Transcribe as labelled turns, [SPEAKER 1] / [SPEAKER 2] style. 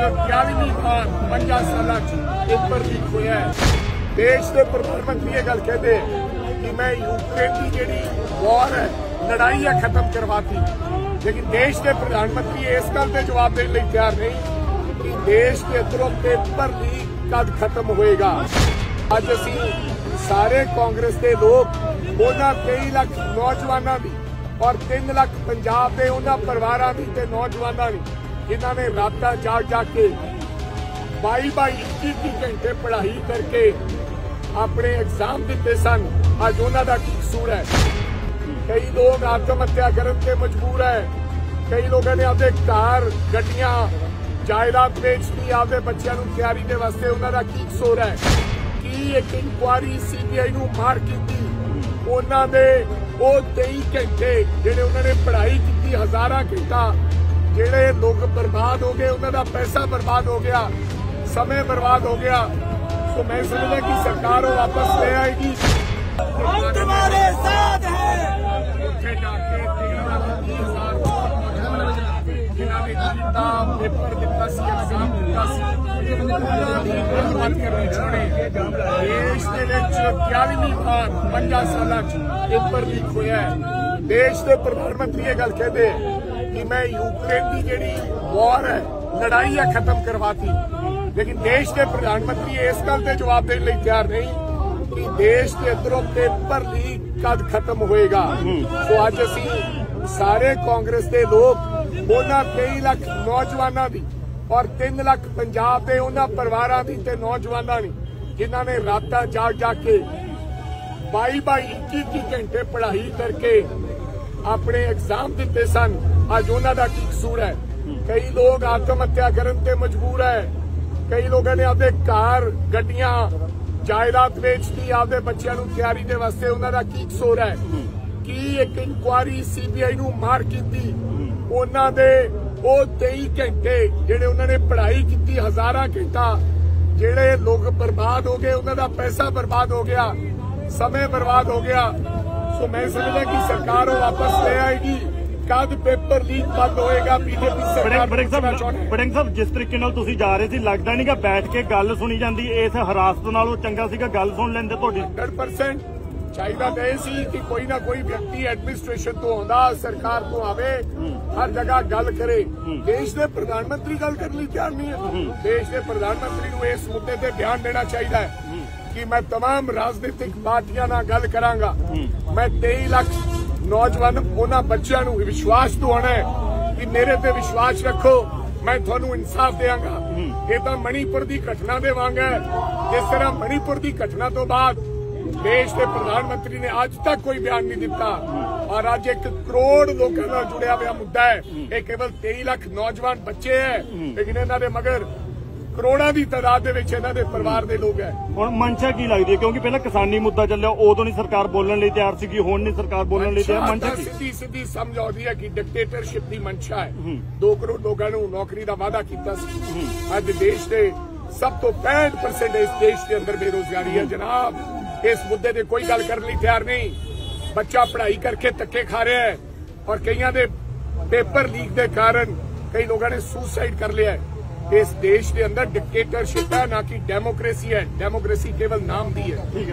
[SPEAKER 1] 11ਵੀਂ ਵਾਰ 50 ਸਾਲਾਂ paper leak होया है। देश के प्रधानमंत्री ये गल कहते कि मैं यूक्रेन की जी वॉर है लड़ाई है खत्म करवाती, लेकिन देश के प्रधानमंत्री इस गल से जवाब देने लिए तैयार नहीं कि देश के अंदरों पेपर लीक कद खत्म होएगा। अज असी सारे कांग्रेस के लोग उन्होंने 23 लाख नौजवानों की और 3 लाख पंजाब के उन्होंने परिवारों की ते नौजवानों की जिन्होंने रात जाग जाग के 22-21 घंटे पढ़ाई करके अपने एग्जाम दिते सन, अज उन्हों का की कसूर है। कई लोग आत्महत्या करने के मजबूर है, कई लोगों ने अपने घर गड्डियां जायदाद बेचती आपके बच्चों को तैयारी के वास्ते, उन्होंने की कसूर है कि एक इंक्वायरी CBI नूं मार की उन्होंने वो 23 घंटे जिहड़े उन्होंने पढ़ाई की, हजारां घंटा जिहड़े लोग बर्बाद हो गए, उन्होंने पैसा बर्बाद हो गया, समय बर्बाद हो गया। तो मैं समझदा कि सरकार वो वापस ले आएगी।
[SPEAKER 2] हम तुम्हारे साथ हैं।
[SPEAKER 1] उत्थे जाके 13,20,000 जिन्होंने जीता पेपर दिता सी, एग्जाम दिता सी, उन्हां दी गलबात करनी चाहणे। देश दे विच 11ਵੀਂ वार 50 सालां पेपर लीक होया है। देश के प्रधानमंत्री ये गल कहते कि मैं यूक्रेन की जी वॉर है लड़ाई है खत्म करवाती, लेकिन देश के प्रधानमंत्री इस गल से जवाब देने लिए तैयार नहीं कि देश के अंदरों पेपर लीक कद खत्म होएगा। तो अज असी सारे कांग्रेस के लोग उन्होंने 23 लाख नौजवानों की और 3 लाख पंजाब के उन्होंने परिवारों की ते नौजवानों की जिन्होंने रात जाग जाग के 22-21 घंटे पढ़ाई करके अपने एग्जाम दिते सन, अज उन्हों का की कसूर है। कई लोग आत्महत्या करने के मजबूर है, कई लोगों ने अपने घर गड्डियां जायदाद बेचती आपके बच्चों को तैयारी के वास्ते, उन्होंने की कसूर है कि एक इंक्वायरी CBI नूं मार की उन्होंने वो 23 घंटे जिहड़े उन्होंने पढ़ाई की, हजारां घंटा जिहड़े लोग बर्बाद हो गए, उन्होंने पैसा बर्बाद हो गया, समय बर्बाद हो गया। तो मैं समझदा कि सरकार वो वापस ले आएगी। कद पेपर लीक बंद होएगा। बीजेपी सरकार
[SPEAKER 3] बड़िंग साहब जिस तरीके नाल तुसीं जा रहे सी, लगदा नहीं कि बैठ के गल सुनी जाती, इस हरासत नालों चंगा सीगा गल सुन लेंदे। तुहाडी
[SPEAKER 1] 100% चाहिदा तो यह सी कि कोई ना कोई व्यक्ति एडमिनिस्ट्रेशन तो आंदा, सरकार तो आवे, हर जगह गल करे। देश के प्रधानमंत्री गल करने लई तैयार नहीं है। देश के प्रधानमंत्री को इस मुद्दे पर ध्यान देना चाहिए कि मैं तमाम राजनीतिक पार्टियां नाल गल करांगा। मैं 23 लाख नौजवान उन्होंने बच्चों को विश्वास दिवाना है कि मेरे ते विश्वास रखो, मैं थानू इंसाफ देंगा। ये तो मणिपुर की घटना दे वांग है। जिस तरह मणिपुर की घटना तो बाद देश के प्रधानमंत्री ने आज तक कोई बयान नहीं दिता, और आज 1 करोड़ लोगों का जुड़िया हुआ मुद्दा है। ये केवल 23 लाख नौजवान बच्चे हैं, लेकिन इन्हों के मगर करोड़ों की तादाद इन्होंने परिवार के लोग हैं।
[SPEAKER 3] हुण मंशा की लगती है, क्योंकि पहले किसानी मुद्दा चलिया उदों नहीं सरकार बोलने लिए तैयार सी, हुण नहीं सरकार बोलने लिए तैयार। मंशा
[SPEAKER 1] सीधी समझ आती है कि डिक्टेटरशिप की मंशा है। 2 करोड़ लोगों को नौकरी का वादा किया। अज देश के सब तो 65% इस देश के अंदर बेरोजगारी है जनाब। इस मुद्दे पर कोई गल करने लिए तैयार नहीं। बच्चा पढ़ाई करके धक्के खा रहा है, और कईयां दे पेपर लीक के कारण कई लोगों ने सुसाइड कर लिया है। इस देश के अंदर डिक्टेटरशिप है, ना कि डेमोक्रेसी है। डेमोक्रेसी केवल नाम दी है।